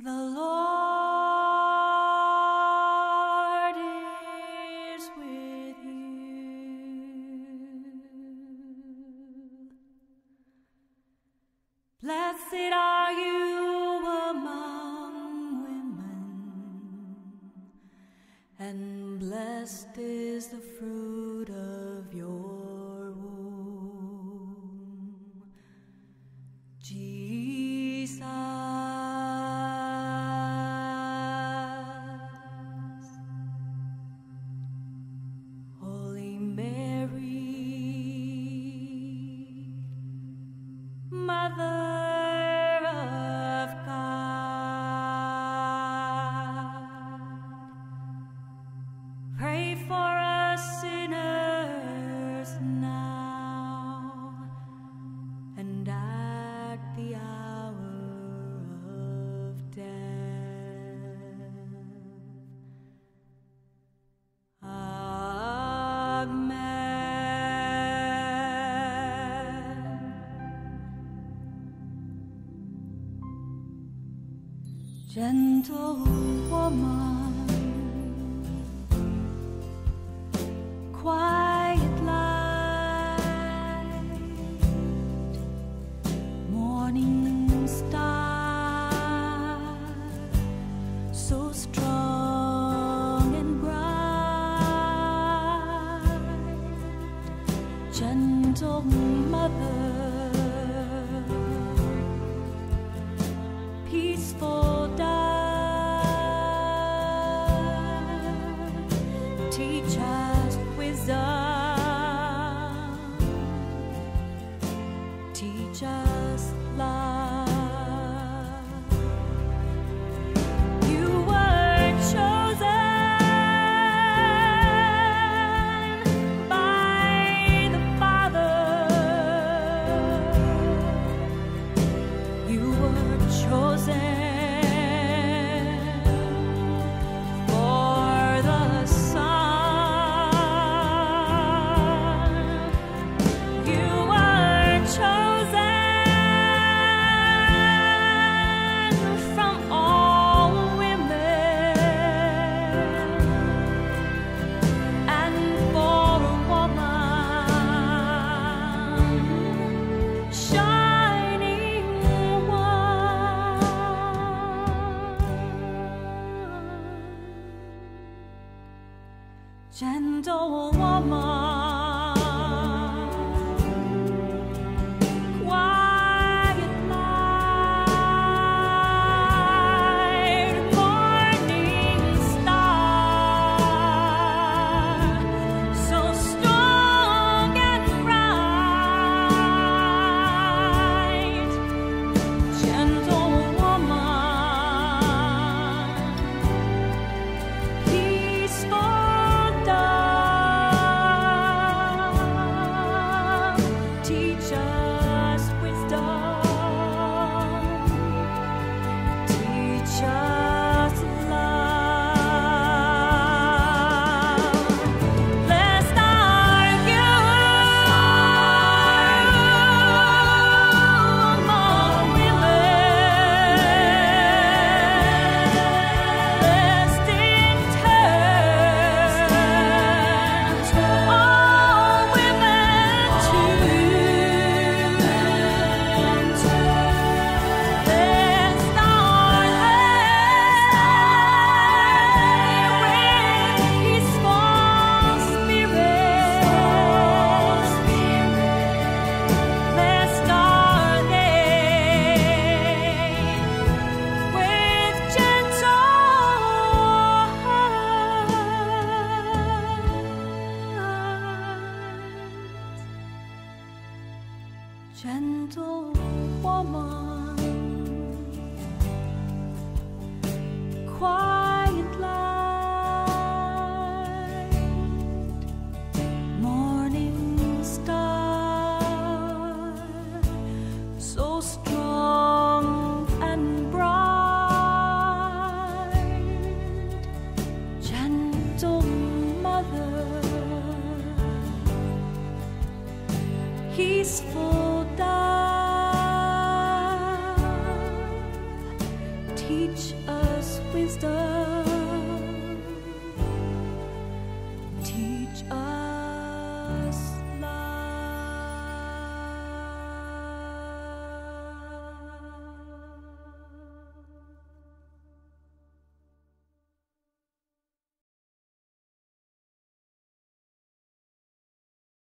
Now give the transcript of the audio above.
The Lord is with you. Blessed are you among women, and blessed is the fruit of your womb, Jesus. Holy Mary, Mother of God, pray for us sinners now and at the hour of death. Amen. Gentle woman, quiet light, morning star, so strong and bright, gentle mother, peaceful dove, teach us wisdom, teach us love. You were chosen by the Father. You were chosen for the Son. You were chosen from all women, and for a woman, shining one. Gentle woman, quiet light, morning star, so strong and bright, gentle woman, peaceful dove, teach us wisdom, teach us love. Blessed are you among women, blessed in turn, all women too. Blessed are they with peaceful spirits. Blessed are they with gentle hearts. Gentle woman, quiet light, morning star, so strong and bright, gentle mother, peaceful